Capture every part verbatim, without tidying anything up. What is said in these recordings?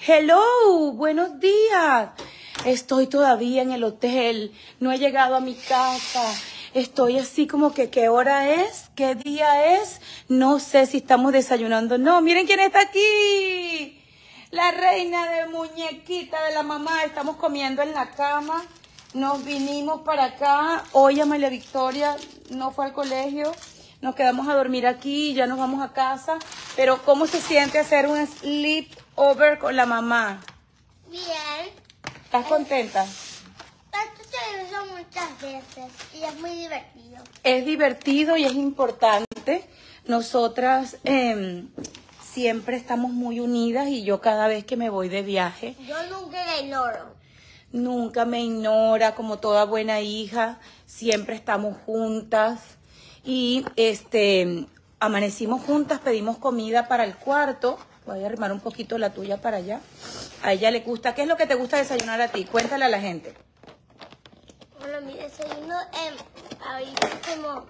Hello, buenos días. Estoy todavía en el hotel, no he llegado a mi casa. Estoy así como que, ¿qué hora es? ¿Qué día es? No sé si estamos desayunando. No, miren quién está aquí. La reina de muñequita de la mamá. Estamos comiendo en la cama. Nos vinimos para acá. Hoy Amalia Victoria no fue al colegio. Nos quedamos a dormir aquí, ya nos vamos a casa. Pero ¿cómo se siente hacer un sleepover con la mamá? Bien. ¿Estás contenta? Esto se lo hizo muchas veces y es muy divertido. Es divertido y es importante. Nosotras eh, siempre estamos muy unidas y yo cada vez que me voy de viaje, Yo nunca la ignoro. nunca me ignora, como toda buena hija. Siempre estamos juntas y este amanecimos juntas, pedimos comida para el cuarto. Voy a arrimar un poquito la tuya para allá. A ella le gusta. ¿Qué es lo que te gusta desayunar a ti? Cuéntale a la gente. Bueno, mi desayuno eh, ahorita es como...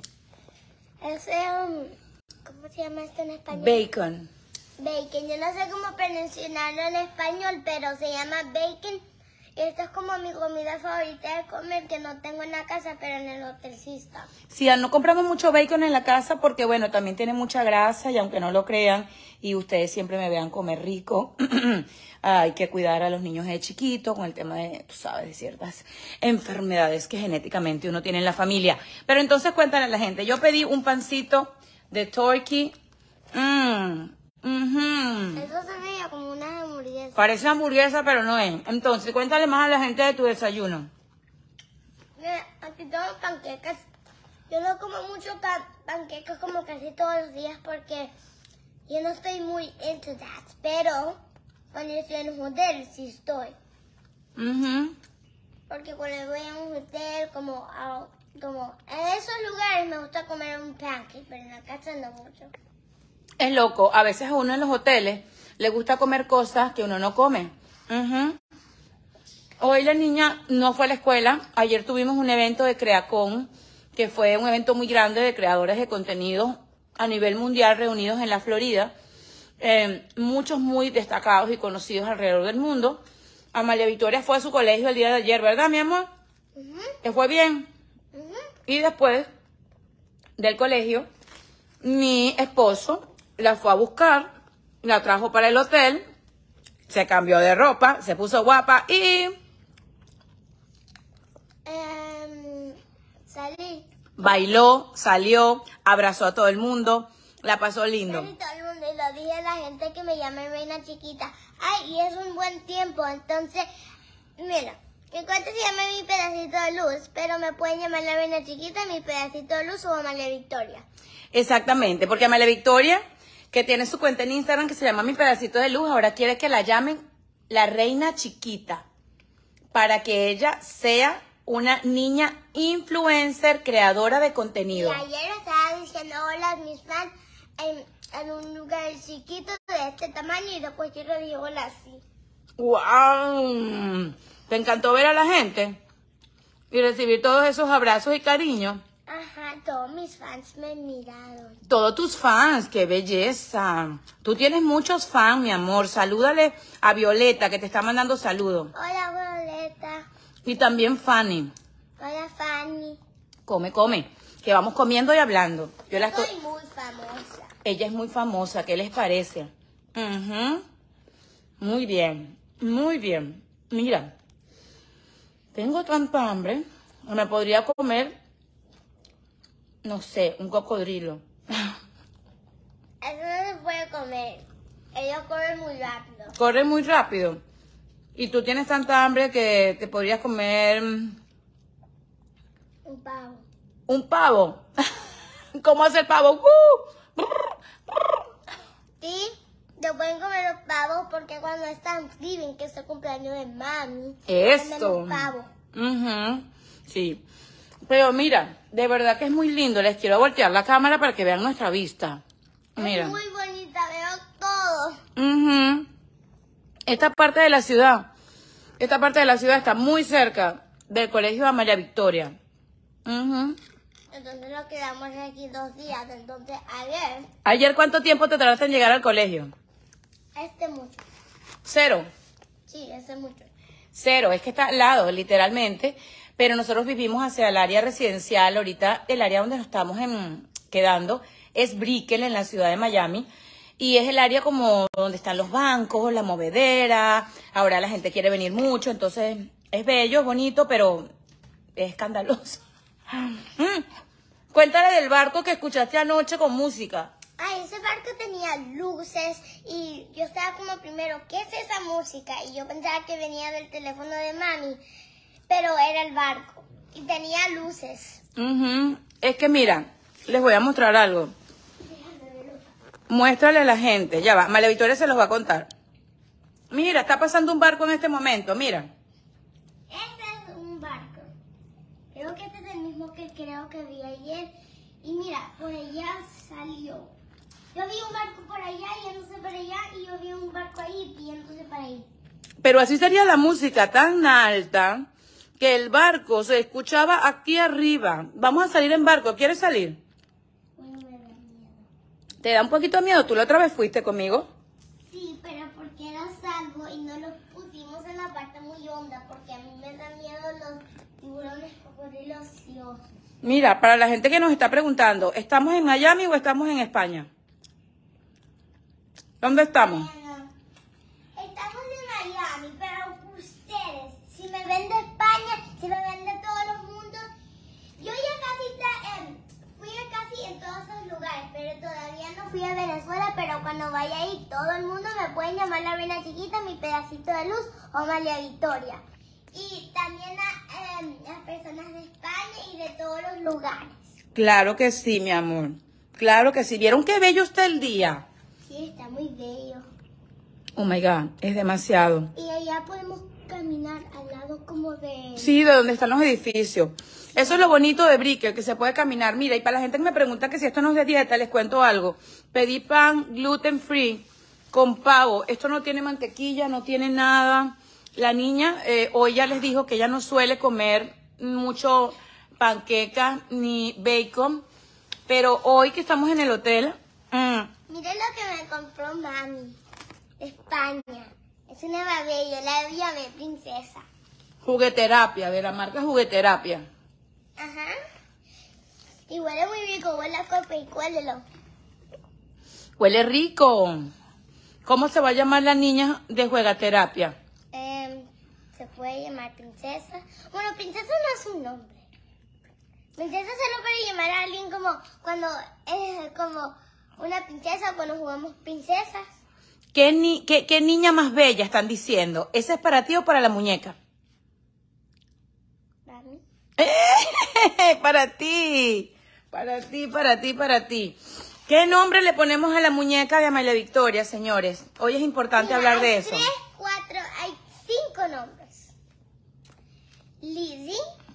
Es, um, ¿cómo se llama esto en español? Bacon. Bacon. Yo no sé cómo pronunciarlo en español, pero se llama bacon. Y esto es como mi comida favorita de comer, que no tengo en la casa, pero en el hotel sí está. Sí, no compramos mucho bacon en la casa porque, bueno, también tiene mucha grasa y aunque no lo crean y ustedes siempre me vean comer rico, hay que cuidar a los niños de chiquito con el tema de, tú sabes, de ciertas enfermedades que genéticamente uno tiene en la familia. Pero entonces cuéntale a la gente, yo pedí un pancito de turkey. Mmm. Uh-huh. Eso se veía como una hamburguesa. Parece hamburguesa, pero no es. Entonces, cuéntale más a la gente de tu desayuno. Mira, aquí tengo panquecas. Yo no como mucho pan panquecas como casi todos los días porque yo no estoy muy into that. Pero cuando yo estoy en un hotel sí estoy. Uh-huh. Porque cuando voy a un hotel como, a, como en esos lugares me gusta comer un pancake, pero en la casa no mucho. Es loco, a veces a uno en los hoteles le gusta comer cosas que uno no come. Uh-huh. Hoy la niña no fue a la escuela. Ayer tuvimos un evento de Creacon, que fue un evento muy grande de creadores de contenido a nivel mundial reunidos en la Florida. Eh, muchos muy destacados y conocidos alrededor del mundo. Amalia Victoria fue a su colegio el día de ayer, ¿verdad, mi amor? Uh-huh. ¿Te fue bien? Uh-huh. Y después del colegio, mi esposo la fue a buscar, la trajo para el hotel, se cambió de ropa, se puso guapa y... Um, salí. Bailó, salió, abrazó a todo el mundo, la pasó lindo. Salí todo el mundo y lo dije a la gente que me llame reina chiquita. Ay, y es un buen tiempo, entonces, mira, mi cuenta se llama Mi Pedacito de Luz, pero me pueden llamar la reina chiquita, Mi Pedacito de Luz o Amalia Victoria. Exactamente, porque Amalia Victoria, que tiene su cuenta en Instagram que se llama Mi Pedacito de Luz, ahora quiere que la llamen la reina chiquita, para que ella sea una niña influencer, creadora de contenido. Y ayer estaba diciendo hola a mis fans en, en un lugar chiquito de este tamaño y después yo le dije hola así. ¡Wow! ¿Te encantó ver a la gente y recibir todos esos abrazos y cariños? Ajá, todos mis fans me miraron. Todos tus fans, qué belleza. Tú tienes muchos fans, mi amor. Salúdale a Violeta, que te está mandando saludos. Hola, Violeta. Y también Fanny. Hola, Fanny. Come, come, que vamos comiendo y hablando. Yo la estoy... Soy muy famosa. Ella es muy famosa, ¿qué les parece? Uh-huh. Muy bien, muy bien. Mira, tengo tanta hambre que me podría comer, no sé, un cocodrilo. Eso no se puede comer. Ellos corren muy rápido. Corre muy rápido. Y tú tienes tanta hambre que te podrías comer Un pavo. un pavo. ¿Cómo hace el pavo? ¡Uh! Sí, se pueden comer los pavos porque cuando es Thanksgiving, que es el cumpleaños de mami, Esto. comemos pavo. Uh-huh. Sí. Pero mira, de verdad que es muy lindo. Les quiero voltear la cámara para que vean nuestra vista. Mira. Es muy bonita, veo todo. Uh-huh. Esta parte de la ciudad, esta parte de la ciudad está muy cerca del colegio de Amalia Victoria. Uh-huh. Entonces nos quedamos aquí dos días. Entonces ayer, ¿Ayer cuánto tiempo te tardaste en llegar al colegio? este mucho. Cero. Sí, eso es mucho. Cero, es que está al lado, literalmente. Pero nosotros vivimos hacia el área residencial. Ahorita el área donde nos estamos en, quedando es Brickell, en la ciudad de Miami. Y es el área como donde están los bancos, la movedera. Ahora la gente quiere venir mucho, entonces es bello, es bonito, pero es escandaloso. Mm. Cuéntale del barco que escuchaste anoche con música. Ay, ese barco tenía luces y yo estaba como primero, ¿qué es esa música? Y yo pensaba que venía del teléfono de mami, pero era el barco y tenía luces. Uh-huh. Es que mira, les voy a mostrar algo. Muéstrale a la gente, ya va, María Victoria se los va a contar. Mira, está pasando un barco en este momento, mira. Este es un barco. Creo que este es el mismo que creo que vi ayer. Y mira, por allá salió. Yo vi un barco por allá yéndose para allá y yo vi un barco ahí yéndose para ahí. Pero así sería la música tan alta que el barco se escuchaba aquí arriba. Vamos a salir en barco, ¿quieres salir? Bueno, me da miedo. ¿Te da un poquito de miedo? ¿Tú la otra vez fuiste conmigo? Sí, pero porque era salvo y no los pusimos en la parte muy honda porque a mí me dan miedo los tiburones cocodrilos y osos. Mira, para la gente que nos está preguntando, ¿estamos en Miami o estamos en España? ¿Dónde estamos? Bueno, estamos en Miami, pero ustedes, si me ven de España, si me ven de todos los mundos, yo ya casi ta- eh, fui a casi en todos esos lugares, pero todavía no fui a Venezuela, pero cuando vaya ahí, todo el mundo me puede llamar la reina chiquita, mi pedacito de luz o María Victoria. Y también a eh, las personas de España y de todos los lugares. Claro que sí, mi amor. Claro que sí. ¿Vieron qué bello está el día? Sí, está muy bello. Oh my God, es demasiado. Y allá podemos caminar al lado como de... Sí, de donde están los edificios. Eso es lo bonito de Brickell, que se puede caminar. Mira, y para la gente que me pregunta que si esto no es de dieta, les cuento algo. Pedí pan gluten free con pavo. Esto no tiene mantequilla, no tiene nada. La niña, eh, hoy ya les dijo que ella no suele comer mucho panquecas ni bacon. Pero hoy que estamos en el hotel... Mmm, Miren lo que me compró mami de España. Es una babella, la llamé princesa. jugueterapia, de la marca Jugueterapia. Ajá. Y huele muy rico, huele a copa y huélelo. Huele rico. ¿Cómo se va a llamar la niña de Juegaterapia? Eh, se puede llamar princesa. Bueno, princesa no es un nombre. Princesa solo para llamar a alguien como cuando es como una princesa, cuando jugamos princesas. ¿Qué, ni qué, ¿Qué niña más bella están diciendo? ¿Esa es para ti o para la muñeca? Para mí. Para ti. Para ti, para ti, para ti. ¿Qué nombre le ponemos a la muñeca de Amalia Victoria, señores? Hoy es importante Mira, hablar de hay eso. Tres, cuatro, hay cinco nombres. Lizzie.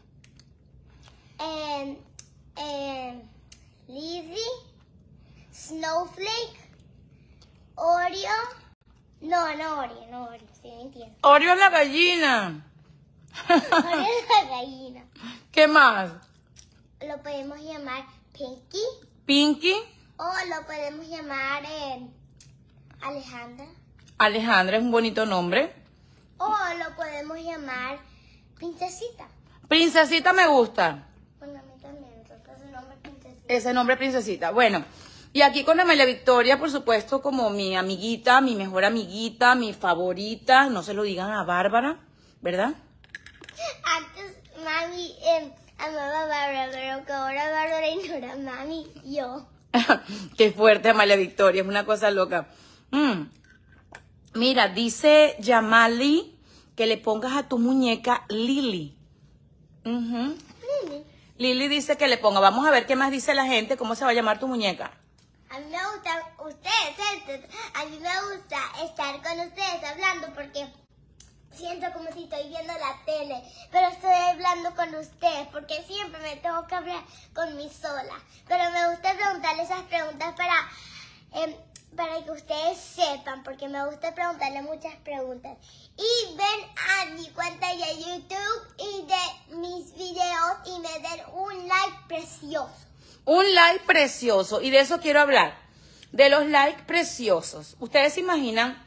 Eh, eh, Lizzie. Snowflake. Oreo. No, no Oreo, no Oreo, sí me entiendo. Oreo es la gallina. Oreo es la gallina. ¿Qué más? Lo podemos llamar Pinky. Pinky. O lo podemos llamar eh, Alejandra. Alejandra es un bonito nombre. O lo podemos llamar Princesita. Princesita me gusta. Bueno, a mí también, entonces su nombre es Princesita. Ese nombre Princesita. Bueno, y aquí con Amalia Victoria, por supuesto, como mi amiguita, mi mejor amiguita, mi favorita. No se lo digan a Bárbara, ¿verdad? Antes mami eh, amaba a Bárbara, pero que ahora Bárbara ignora a mami y yo. Qué fuerte, Amalia Victoria, es una cosa loca. Mm. Mira, dice Yamali que le pongas a tu muñeca Lily. Uh-huh. Lili. Lily dice que le ponga. Vamos a ver qué más dice la gente, cómo se va a llamar tu muñeca. A mí me gusta ustedes, a mí me gusta estar con ustedes hablando porque siento como si estoy viendo la tele, pero estoy hablando con ustedes porque siempre me tengo que hablar con mí sola. Pero me gusta preguntarle esas preguntas para, eh, para que ustedes sepan, porque me gusta preguntarle muchas preguntas. Y ven a mi cuenta de YouTube y de mis videos y me den un like precioso. Un like precioso, y de eso quiero hablar, de los likes preciosos. Ustedes se imaginan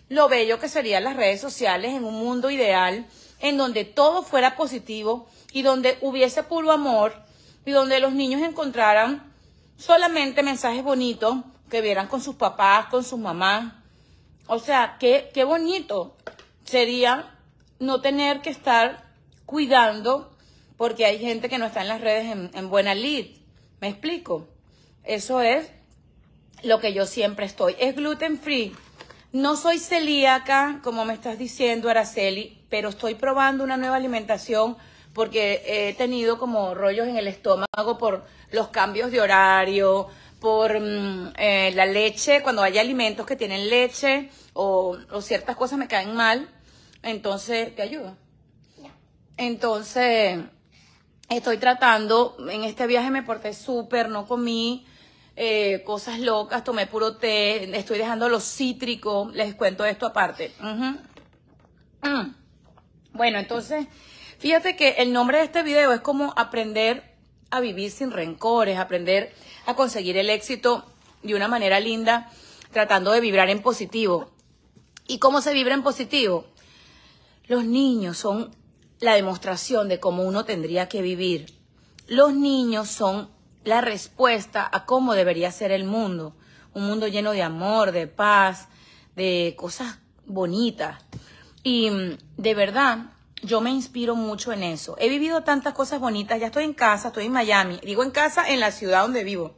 lo bello que serían las redes sociales en un mundo ideal, en donde todo fuera positivo y donde hubiese puro amor y donde los niños encontraran solamente mensajes bonitos que vieran con sus papás, con sus mamás. O sea, qué, qué bonito sería no tener que estar cuidando porque hay gente que no está en las redes en, en buena lid. ¿Me explico? Eso es lo que yo siempre estoy. Es gluten free. No soy celíaca, como me estás diciendo, Araceli, pero estoy probando una nueva alimentación porque he tenido como rollos en el estómago por los cambios de horario, por mm, eh, la leche, cuando hay alimentos que tienen leche o, o ciertas cosas me caen mal. Entonces, ¿te ayudo? No. Entonces, estoy tratando, en este viaje me porté súper, no comí eh, cosas locas, tomé puro té, estoy dejando los cítricos, les cuento esto aparte. Uh-huh. mm. Bueno, entonces, fíjate que el nombre de este video es como aprender a vivir sin rencores, aprender a conseguir el éxito de una manera linda, tratando de vibrar en positivo. ¿Y cómo se vibra en positivo? Los niños son la demostración de cómo uno tendría que vivir. Los niños son la respuesta a cómo debería ser el mundo. Un mundo lleno de amor, de paz, de cosas bonitas. Y de verdad, yo me inspiro mucho en eso. He vivido tantas cosas bonitas. Ya estoy en casa, estoy en Miami. Digo en casa, en la ciudad donde vivo.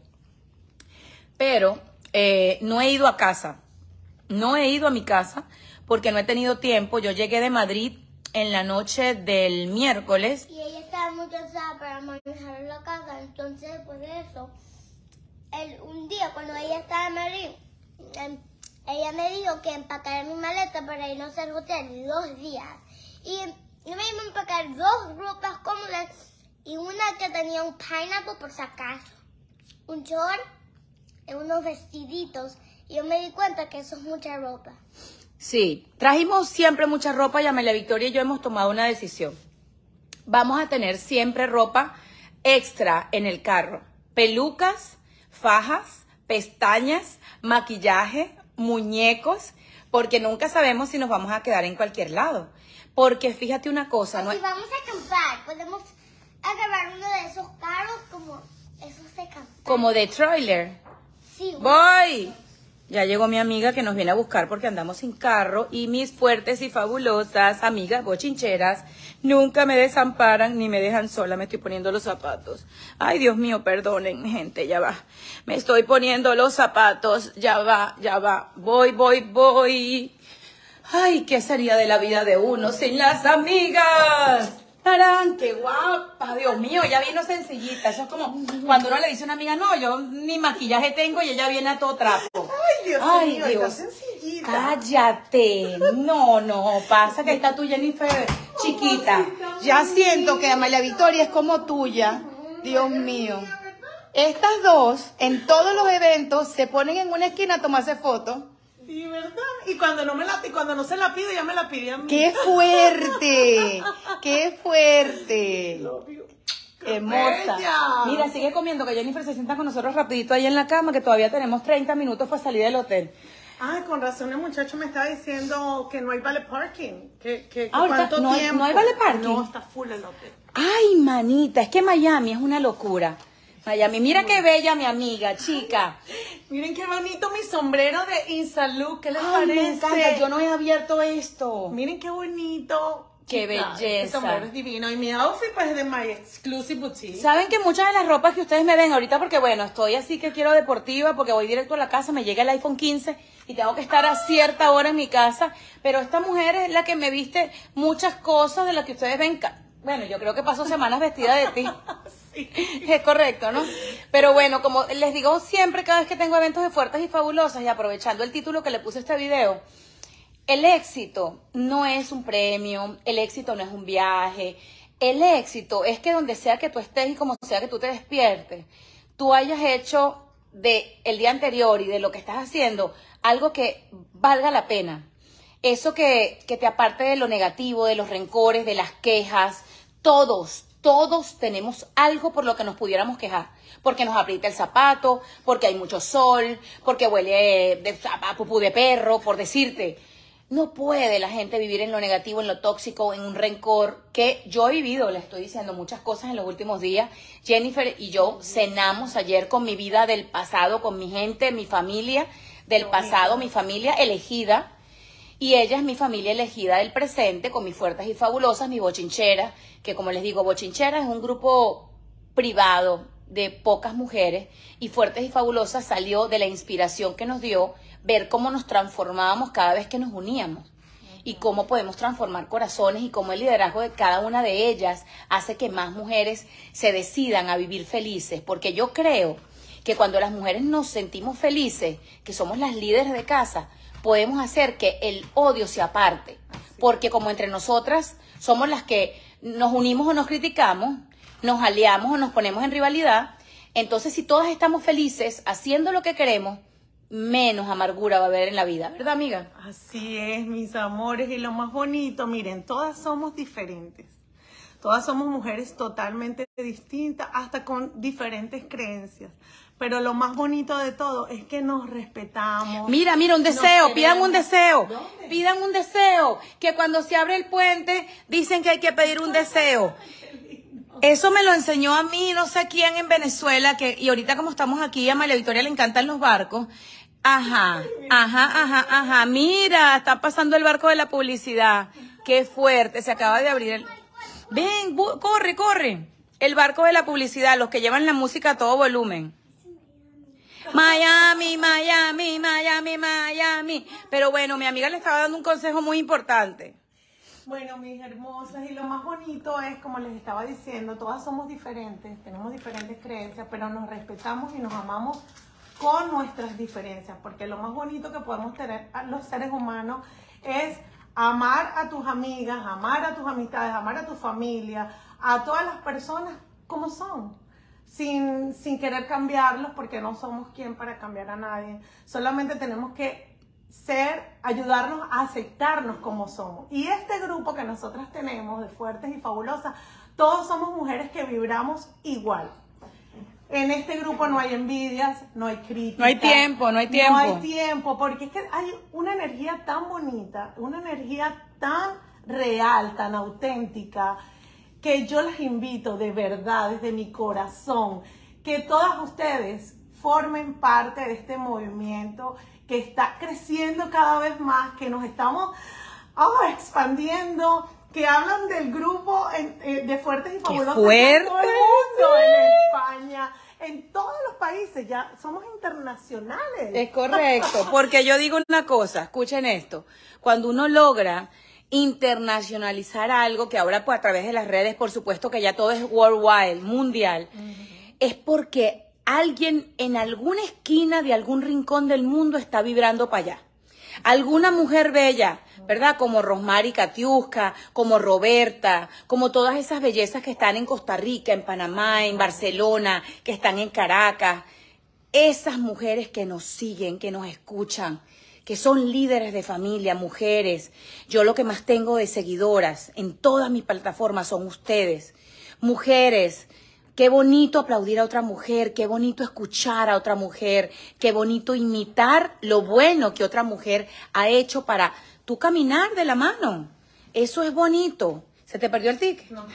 Pero eh, no he ido a casa. No he ido a mi casa porque no he tenido tiempo. Yo llegué de Madrid en la noche del miércoles. Y ella estaba muy cansada para manejar la casa. Entonces, por eso, el, un día cuando ella estaba en Madrid, eh, ella me dijo que empacara mi maleta para irnos al hotel dos días. Y yo me iba a empacar dos ropas cómodas y una que tenía un pineapple por si acaso, un short y unos vestiditos. Y yo me di cuenta que eso es mucha ropa. Sí, trajimos siempre mucha ropa y Amelia Victoria y yo hemos tomado una decisión. Vamos a tener siempre ropa extra en el carro. Pelucas, fajas, pestañas, maquillaje, muñecos, porque nunca sabemos si nos vamos a quedar en cualquier lado. Porque fíjate una cosa, ¿no? Si es... vamos a acampar, podemos agarrar uno de esos carros como esos de acampar. Como de trailer. Sí. Voy. Ya llegó mi amiga que nos viene a buscar porque andamos sin carro y mis fuertes y fabulosas amigas bochincheras nunca me desamparan ni me dejan sola. Me estoy poniendo los zapatos. Ay, Dios mío, perdonen, gente, ya va. Me estoy poniendo los zapatos, ya va, ya va. Voy, voy, voy. Ay, ¿qué sería de la vida de uno sin las amigas? ¡Tarán! ¡Qué guapa! Dios mío, ella vino sencillita. Eso es como cuando uno le dice a una amiga, no, yo ni maquillaje tengo y ella viene a todo trapo. ¡Ay, Dios Ay, mío! Dios. Está sencillita. ¡Cállate! No, no, pasa que ahí está tu Jennifer chiquita. Ya siento que Amelia Victoria es como tuya. Dios mío. Estas dos, en todos los eventos, se ponen en una esquina a tomarse fotos. Sí, ¿verdad? Y cuando no me la y cuando no se la pido, ya me la pide a mí. ¡Qué fuerte! ¡Qué fuerte! Hermosa. Bella. Mira, sigue comiendo, que Jennifer se sienta con nosotros rapidito ahí en la cama, que todavía tenemos treinta minutos para salir del hotel. Ay, con razón el muchacho me estaba diciendo que no hay vale parking. Que, que, que Ah, ¿cuánto no hay- tiempo? no hay vale parking. No, está full el hotel. Ay, manita, es que Miami es una locura. Miami, mira qué bella mi amiga, chica. Miren qué bonito mi sombrero de Insalud. ¿Qué les Ay, parece? me encanta, yo no he abierto esto. Miren qué bonito. Qué Chica, belleza. este sombrero es divino. Y mi outfit pues es de My Exclusive Boutique. Saben que muchas de las ropas que ustedes me ven ahorita, porque bueno, estoy así que quiero deportiva, porque voy directo a la casa, me llega el iPhone quince y tengo que estar a cierta hora en mi casa, pero esta mujer es la que me viste muchas cosas de las que ustedes ven. Bueno, yo creo que paso semanas vestida de ti. Sí. Es correcto, ¿no? Pero bueno, como les digo siempre cada vez que tengo eventos de fuertes y fabulosas, y aprovechando el título que le puse a este video, el éxito no es un premio, el éxito no es un viaje, el éxito es que donde sea que tú estés y como sea que tú te despiertes, tú hayas hecho de el día anterior y de lo que estás haciendo algo que valga la pena. Eso que, que te aparte de lo negativo, de los rencores, de las quejas. Todos, todos tenemos algo por lo que nos pudiéramos quejar. Porque nos aprieta el zapato, porque hay mucho sol, porque huele de, a pupú de perro, por decirte. No puede la gente vivir en lo negativo, en lo tóxico, en un rencor, que yo he vivido, le estoy diciendo muchas cosas en los últimos días. Jennifer y yo cenamos ayer con mi vida del pasado, con mi gente, mi familia del pasado, mi familia elegida, y ella es mi familia elegida del presente, con mis fuertes y fabulosas, mi bochinchera, que como les digo, bochinchera es un grupo privado de pocas mujeres, y Fuertes y Fabulosas salió de la inspiración que nos dio ver cómo nos transformábamos cada vez que nos uníamos y cómo podemos transformar corazones y cómo el liderazgo de cada una de ellas hace que más mujeres se decidan a vivir felices, porque yo creo que cuando las mujeres nos sentimos felices, que somos las líderes de casa, podemos hacer que el odio se aparte, porque como entre nosotras somos las que nos unimos o nos criticamos, nos aliamos o nos ponemos en rivalidad, entonces si todas estamos felices haciendo lo que queremos, menos amargura va a haber en la vida, ¿verdad, amiga? Así es, mis amores, y lo más bonito, miren, todas somos diferentes, todas somos mujeres totalmente distintas, hasta con diferentes creencias, pero lo más bonito de todo es que nos respetamos. Mira, mira, un deseo, pidan un deseo, ¿Dónde? pidan un deseo, que cuando se abre el puente dicen que hay que pedir un deseo. Eso me lo enseñó a mí, no sé quién en Venezuela, que y ahorita como estamos aquí, a María Victoria le encantan los barcos. Ajá, ajá, ajá, ajá. Mira, está pasando el barco de la publicidad. Qué fuerte, se acaba de abrir el... Ven, corre, corre. El barco de la publicidad, los que llevan la música a todo volumen. Miami, Miami, Miami, Miami. Pero bueno, mi amiga le estaba dando un consejo muy importante. Bueno, mis hermosas, y lo más bonito es, como les estaba diciendo, todas somos diferentes, tenemos diferentes creencias, pero nos respetamos y nos amamos con nuestras diferencias, porque lo más bonito que podemos tener a los seres humanos es amar a tus amigas, amar a tus amistades, amar a tu familia, a todas las personas como son, sin, sin querer cambiarlos, porque no somos quien para cambiar a nadie, solamente tenemos que ser, ayudarnos a aceptarnos como somos. Y este grupo que nosotras tenemos de Fuertes y Fabulosas, todos somos mujeres que vibramos igual. En este grupo no hay envidias, no hay críticas. No hay tiempo, no hay tiempo. No hay tiempo, porque es que hay una energía tan bonita, una energía tan real, tan auténtica, que yo las invito de verdad, desde mi corazón, que todas ustedes formen parte de este movimiento que está creciendo cada vez más, que nos estamos oh, expandiendo, que hablan del grupo en, eh, de Fuertes y Fabulosas. ¡Qué fuerte! En todo el mundo, en España, en todos los países, ya somos internacionales. Es correcto, porque yo digo una cosa, escuchen esto, cuando uno logra internacionalizar algo, que ahora pues a través de las redes, por supuesto que ya todo es worldwide, mundial, uh-huh. Es porque alguien en alguna esquina de algún rincón del mundo está vibrando para allá. Alguna mujer bella, ¿verdad? Como Rosmary Katiuska, como Roberta, como todas esas bellezas que están en Costa Rica, en Panamá, en Barcelona, que están en Caracas. Esas mujeres que nos siguen, que nos escuchan, que son líderes de familia, mujeres. Yo lo que más tengo de seguidoras en todas mis plataformas son ustedes. Mujeres. Qué bonito aplaudir a otra mujer, qué bonito escuchar a otra mujer, qué bonito imitar lo bueno que otra mujer ha hecho para tú caminar de la mano. Eso es bonito. ¿Se te perdió el ticket? No.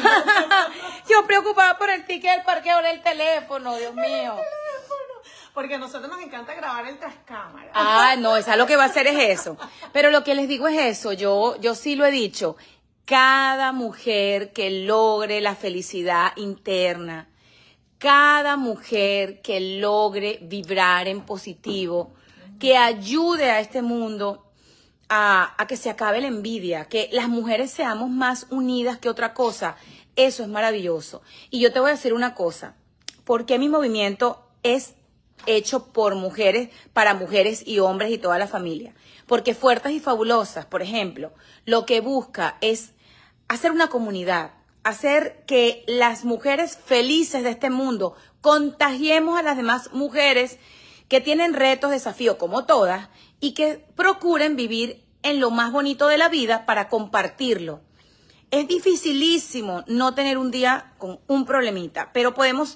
Yo preocupada por el ticket del parqueo del teléfono, Dios mío. Porque a nosotros nos encanta grabar el tras cámara. Ah, no, esa lo que va a hacer es eso. Pero lo que les digo es eso, yo, yo sí lo he dicho. Cada mujer que logre la felicidad interna, cada mujer que logre vibrar en positivo, que ayude a este mundo a, a que se acabe la envidia, que las mujeres seamos más unidas que otra cosa, eso es maravilloso. Y yo te voy a decir una cosa, porque mi movimiento es hecho por mujeres, para mujeres y hombres y toda la familia. Porque Fuertes y Fabulosas, por ejemplo, lo que busca es hacer una comunidad, hacer que las mujeres felices de este mundo contagiemos a las demás mujeres que tienen retos, desafíos como todas y que procuren vivir en lo más bonito de la vida para compartirlo. Es dificilísimo no tener un día con un problemita, pero podemos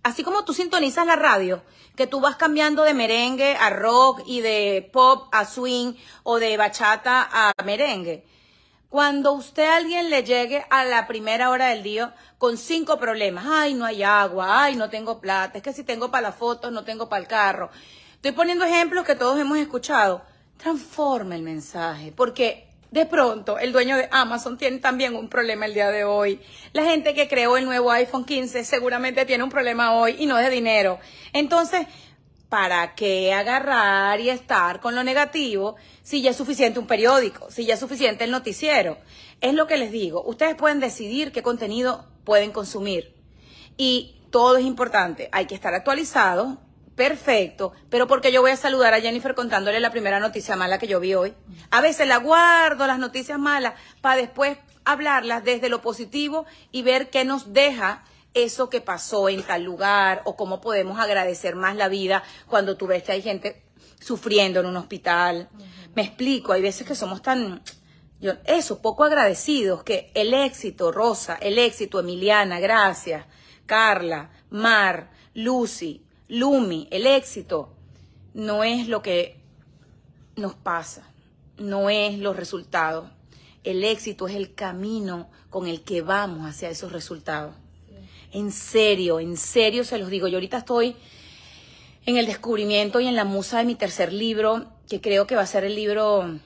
así como tú sintonizas la radio, que tú vas cambiando de merengue a rock y de pop a swing o de bachata a merengue. Cuando usted a alguien le llegue a la primera hora del día con cinco problemas, ay, no hay agua, ay, no tengo plata, es que si tengo para las fotos, no tengo para el carro. Estoy poniendo ejemplos que todos hemos escuchado. Transforma el mensaje, porque de pronto el dueño de Amazon tiene también un problema el día de hoy. La gente que creó el nuevo iPhone quince seguramente tiene un problema hoy y no es de dinero. Entonces, ¿para qué agarrar y estar con lo negativo si ya es suficiente un periódico, si ya es suficiente el noticiero? Es lo que les digo, ustedes pueden decidir qué contenido pueden consumir y todo es importante, hay que estar actualizados, perfecto, pero porque yo voy a saludar a Jennifer contándole la primera noticia mala que yo vi hoy. A veces la guardo, las noticias malas, para después hablarlas desde lo positivo y ver qué nos deja eso que pasó en tal lugar o cómo podemos agradecer más la vida cuando tú ves que hay gente sufriendo en un hospital. Uh-huh. Me explico, hay veces que somos tan, yo, eso, poco agradecidos, que el éxito, Rosa, el éxito, Emiliana, gracias, Carla, Mar, Lucy, Lumi, el éxito no es lo que nos pasa, no es los resultados. El éxito es el camino con el que vamos hacia esos resultados. En serio, en serio se los digo. Yo ahorita estoy en el descubrimiento y en la musa de mi tercer libro, que creo que va a ser el libro,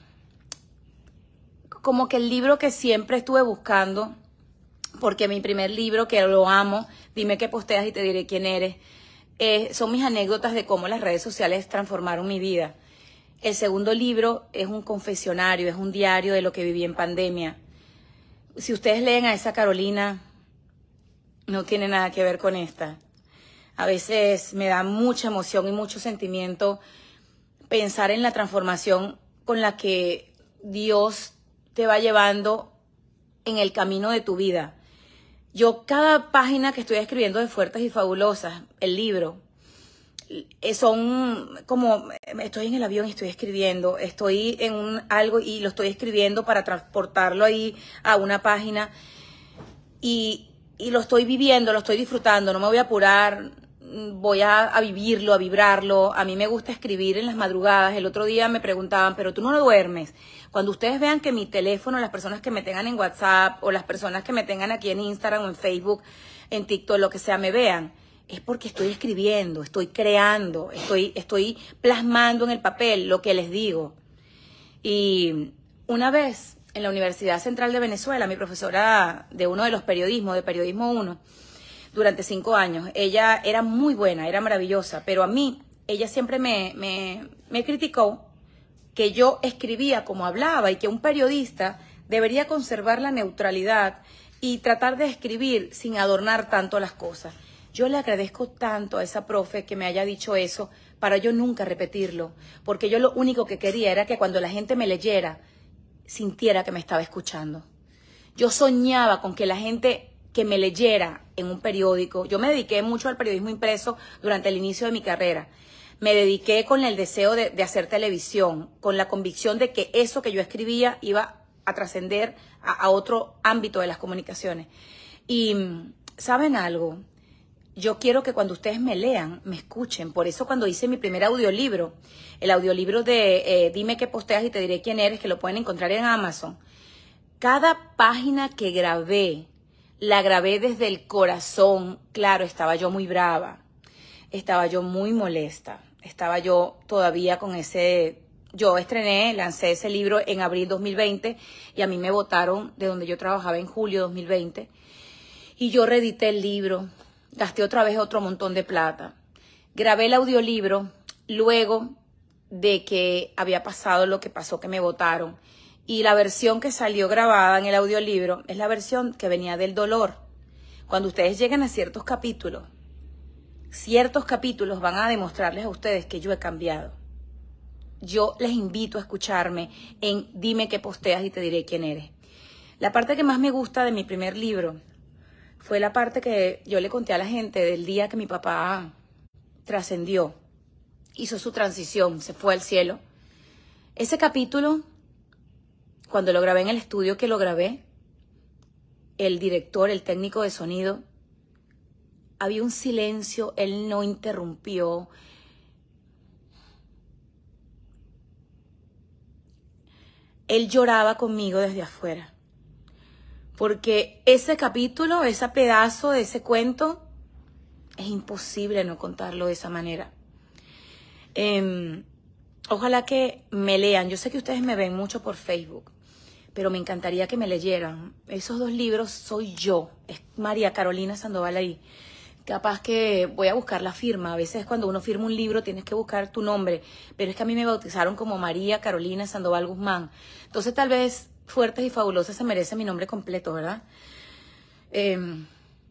como que el libro que siempre estuve buscando, porque mi primer libro, que lo amo, Dime qué posteas y te diré quién eres, eh, son mis anécdotas de cómo las redes sociales transformaron mi vida. El segundo libro es un confesionario, es un diario de lo que viví en pandemia. Si ustedes leen a esa Carolina, no tiene nada que ver con esta. A veces me da mucha emoción y mucho sentimiento pensar en la transformación con la que Dios te va llevando en el camino de tu vida. Yo cada página que estoy escribiendo de Fuertes y Fabulosas, el libro, son como, estoy en el avión y estoy escribiendo, estoy en un algo y lo estoy escribiendo para transportarlo ahí a una página y Y lo estoy viviendo, lo estoy disfrutando, no me voy a apurar, voy a, a vivirlo, a vibrarlo. A mí me gusta escribir en las madrugadas. El otro día me preguntaban, pero tú no lo duermes. Cuando ustedes vean que mi teléfono, las personas que me tengan en WhatsApp o las personas que me tengan aquí en Instagram o en Facebook, en TikTok, lo que sea, me vean, es porque estoy escribiendo, estoy creando, estoy, estoy plasmando en el papel lo que les digo. Y una vez en la Universidad Central de Venezuela, mi profesora de uno de los periodismos, de Periodismo uno, durante cinco años, ella era muy buena, era maravillosa, pero a mí, ella siempre me, me, me criticó que yo escribía como hablaba y que un periodista debería conservar la neutralidad y tratar de escribir sin adornar tanto las cosas. Yo le agradezco tanto a esa profe que me haya dicho eso para yo nunca repetirlo, porque yo lo único que quería era que cuando la gente me leyera, sintiera que me estaba escuchando. Yo soñaba con que la gente que me leyera en un periódico, yo me dediqué mucho al periodismo impreso durante el inicio de mi carrera, me dediqué con el deseo de, de hacer televisión, con la convicción de que eso que yo escribía iba a trascender a, a otro ámbito de las comunicaciones. Y, ¿saben algo? Yo quiero que cuando ustedes me lean, me escuchen. Por eso cuando hice mi primer audiolibro, el audiolibro de eh, Dime qué posteas y te diré quién eres, que lo pueden encontrar en Amazon, cada página que grabé, la grabé desde el corazón. Claro, estaba yo muy brava, estaba yo muy molesta, estaba yo todavía con ese... Yo estrené, lancé ese libro en abril dos mil veinte y a mí me botaron de donde yo trabajaba en julio dos mil veinte. Y yo reedité el libro. Gasté otra vez otro montón de plata. Grabé el audiolibro luego de que había pasado lo que pasó, que me botaron. Y la versión que salió grabada en el audiolibro es la versión que venía del dolor. Cuando ustedes lleguen a ciertos capítulos, ciertos capítulos van a demostrarles a ustedes que yo he cambiado. Yo les invito a escucharme en Dime qué posteas y te diré quién eres. La parte que más me gusta de mi primer libro fue la parte que yo le conté a la gente del día que mi papá trascendió, hizo su transición, se fue al cielo. Ese capítulo, cuando lo grabé en el estudio que lo grabé, el director, el técnico de sonido, había un silencio, él no interrumpió. Él lloraba conmigo desde afuera. Porque ese capítulo, ese pedazo de ese cuento, es imposible no contarlo de esa manera. Eh, ojalá que me lean. Yo sé que ustedes me ven mucho por Facebook, pero me encantaría que me leyeran. Esos dos libros soy yo, es María Carolina Sandoval ahí. Capaz que voy a buscar la firma. A veces cuando uno firma un libro tienes que buscar tu nombre, pero es que a mí me bautizaron como María Carolina Sandoval Guzmán. Entonces tal vez Fuertes y Fabulosas se merece mi nombre completo, ¿verdad? Eh...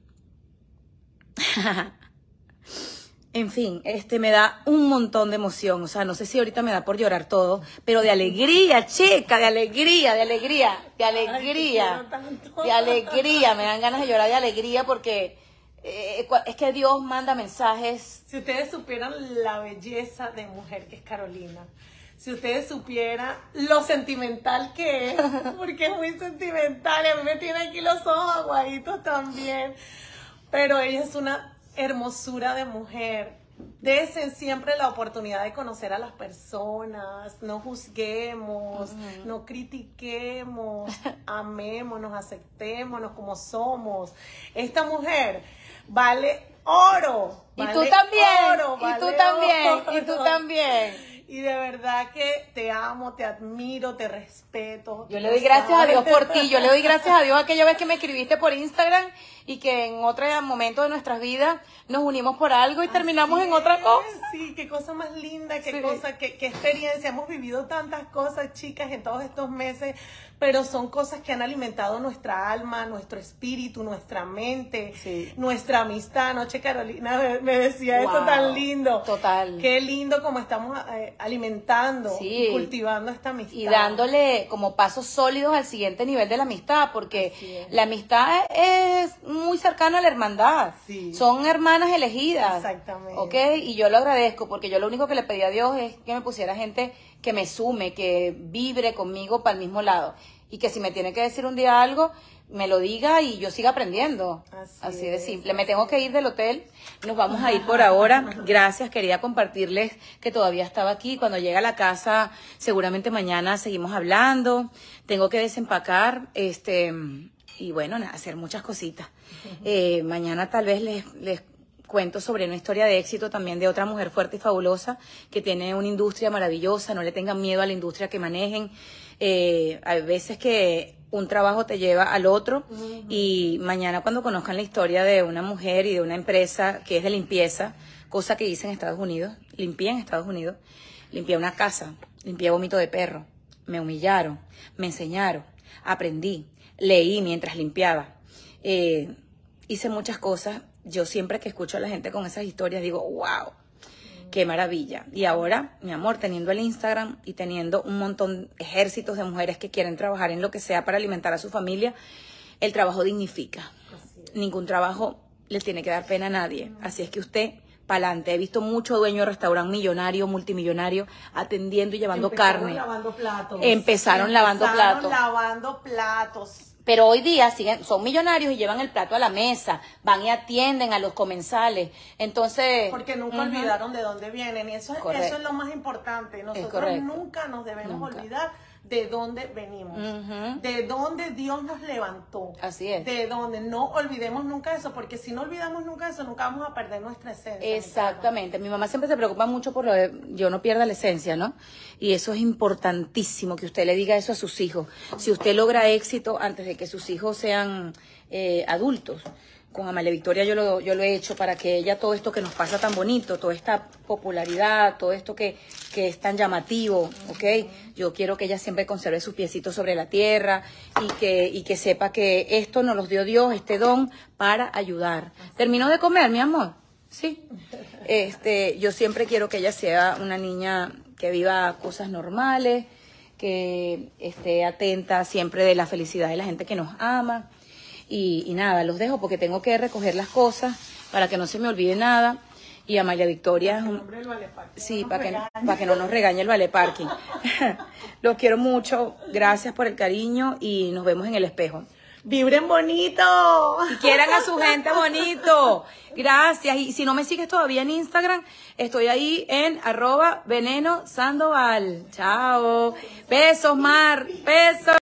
En fin, este me da un montón de emoción. O sea, no sé si ahorita me da por llorar todo, pero de alegría, chica, de alegría, de alegría, de alegría, de alegría. Me dan ganas de llorar de alegría porque eh, es que Dios manda mensajes. Si ustedes supieran la belleza de mujer que es Carolina, si ustedes supieran lo sentimental que es, porque es muy sentimental, y a mí me tiene aquí los ojos aguaditos también, pero ella es una hermosura de mujer. Desen siempre la oportunidad de conocer a las personas, no juzguemos, uh-huh. no critiquemos, amémonos, aceptémonos como somos. Esta mujer vale oro. Y vale tú también, oro, vale y tú también, oro. y tú también. Y de verdad que te amo, te admiro, te respeto. Yo le doy gracias a Dios por ti, yo le doy gracias a Dios aquella vez que me escribiste por Instagram y que en otro momento de nuestras vidas nos unimos por algo y Así terminamos en otra cosa. Sí, qué cosa más linda, qué sí. cosa, qué, qué experiencia. Hemos vivido tantas cosas, chicas, en todos estos meses, pero son cosas que han alimentado nuestra alma, nuestro espíritu, nuestra mente, sí. nuestra amistad. Anoche Carolina me, me decía wow, eso tan lindo. Total. Qué lindo como estamos eh, alimentando, sí. cultivando esta amistad. Y dándole como pasos sólidos al siguiente nivel de la amistad, porque la amistad es muy cercana a la hermandad. Sí. Son hermanas elegidas. Exactamente. ¿Ok? Y yo lo agradezco, porque yo lo único que le pedí a Dios es que me pusiera gente que me sume, que vibre conmigo para el mismo lado. Y que si me tiene que decir un día algo, me lo diga y yo siga aprendiendo. Así, así de simple. Me tengo que ir del hotel. Nos vamos a ir por ahora. Gracias. Quería compartirles que todavía estaba aquí. Cuando llegue a la casa, seguramente mañana seguimos hablando. Tengo que desempacar. Este, y bueno, hacer muchas cositas. Eh, mañana tal vez les... les cuento sobre una historia de éxito también de otra mujer fuerte y fabulosa que tiene una industria maravillosa. No le tengan miedo a la industria que manejen. Eh, hay veces que un trabajo te lleva al otro. Uh-huh. Y mañana cuando conozcan la historia de una mujer y de una empresa que es de limpieza, cosa que hice en Estados Unidos, limpié en Estados Unidos, limpié una casa, limpié vómito de perro, me humillaron, me enseñaron, aprendí, leí mientras limpiaba, eh, hice muchas cosas. Yo siempre que escucho a la gente con esas historias digo, wow, qué maravilla. Y ahora, mi amor, teniendo el Instagram y teniendo un montón, ejércitos de mujeres que quieren trabajar en lo que sea para alimentar a su familia, el trabajo dignifica. Ningún trabajo le tiene que dar pena a nadie. Así es que usted, pa'lante. He visto mucho dueño de restaurante millonario, multimillonario, atendiendo y llevando Empezaron carne. Lavando platos. Empezaron, Empezaron lavando platos. lavando platos. Pero hoy día siguen, son millonarios y llevan el plato a la mesa, van y atienden a los comensales. Entonces... Porque nunca uh-huh. olvidaron de dónde vienen. Y eso, eso es lo más importante. Nosotros es nunca nos debemos nunca. olvidar de dónde venimos. Uh-huh. De dónde Dios nos levantó. Así es. De dónde. No olvidemos nunca eso, porque si no olvidamos nunca eso, nunca vamos a perder nuestra esencia. Exactamente. Mi mamá siempre se preocupa mucho por lo de yo no pierda la esencia, ¿no? Y eso es importantísimo, que usted le diga eso a sus hijos. Si usted logra éxito antes de que sus hijos sean eh, adultos, con Amalia Victoria yo lo, yo lo he hecho para que ella, todo esto que nos pasa tan bonito, toda esta popularidad, todo esto que, que es tan llamativo, ¿ok? Yo quiero que ella siempre conserve sus piecitos sobre la tierra y que, y que sepa que esto nos los dio Dios, este don, para ayudar. ¿Terminó de comer, mi amor? Sí. Este, yo siempre quiero que ella sea una niña que viva cosas normales, que esté atenta siempre de la felicidad de la gente que nos ama. Y, y nada, los dejo porque tengo que recoger las cosas para que no se me olvide nada. Y Amalia Victoria es un... Sí, para que, para que no nos regañe el vale parking. Los quiero mucho, gracias por el cariño y nos vemos en el espejo. Vibren bonito. Y quieran a su gente bonito. Gracias. Y si no me sigues todavía en Instagram, estoy ahí en arroba veneno sandoval. Chao. Besos, Mar. Besos.